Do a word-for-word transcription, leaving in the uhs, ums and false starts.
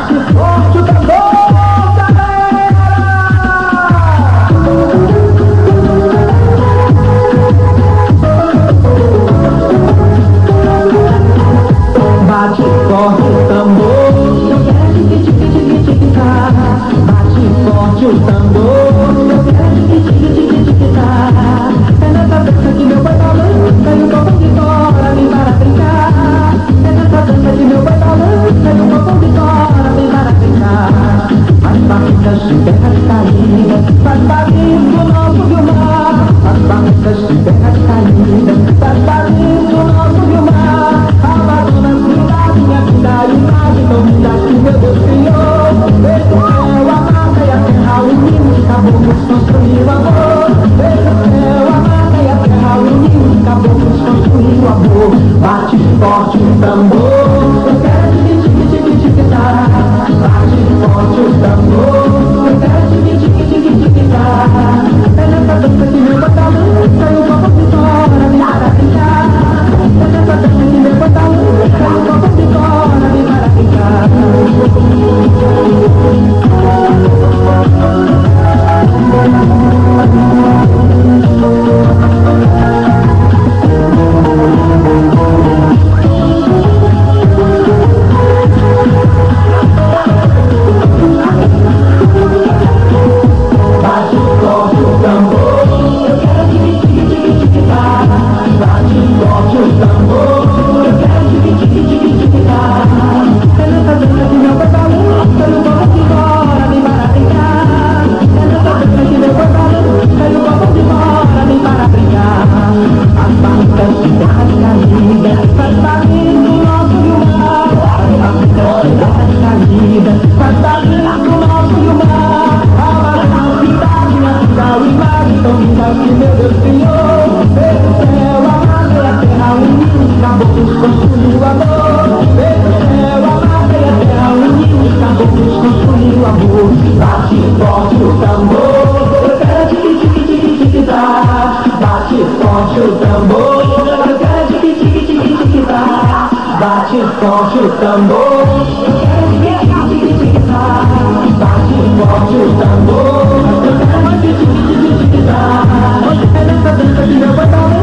bate forte o tambor, galera! Bate forte o tambor, eu quero tique-tique-tique-tique-tá. Bate forte o tambor, eu quero tique-tique-tique-tique-tá. É nessa dança que meu pai balança e o copo de tora vem para brincar. É nessa dança que meu pai balança e o copo de tora vem para brincar. As barricas de terras caídas, faz barulho do nosso Vilmar. As barricas de terras caídas, faz barulho do nosso Vilmar. Abandona a cidade, minha vida e imagem tão linda que meu Deus criou. Desde o céu, a mata e a terra unidos, caboclos construir o amor. Desde o céu, a mata e a terra unidos, caboclos construir o amor. Bate forte o tambor, eu quero tique-tique-tique-tique-tá. Bate forte o tambor, eu quero tique-tique-tique-tique-tá. É nessa dança que meu pai balança e o copo de tora vem para brincar. É nessa dança que meu pai balança e o copo de tora vem para brincar. Bate forte o tambor, eu quero tique-tique-tique-tique-tá. Bate forte o tambor, eu quero tique-tique-tique-tique-tá. É nessa dança que meu pai balança e o copo de tora vem para brincar. É nessa dança que meu pai balança e o copo de tora vem para brincar. As barricas de terras caídas, faz barulho do nosso Vilmar. As barricas de terras caídas, faz barulho do nosso Vilmar. Abandona a cidade, minha vida, o imagem tão linda que meu Deus criou. Desde o céu, a mata e a terra unidos, caboclos construir o amor. Desde o céu, a mata e a terra unidos, caboclos construir o amor. Bate forte o tambor, eu quero tique-tique-tique-tique-tá. Bate forte o tambor, eu quero tique-tique-tique-tique-tá. Bate forte o tambor, eu quero tique-tique-tique-tique-tá. Bate forte o tambor, eu quero tique-tique-tique-tique-tá. É nessa dança que meu pai balança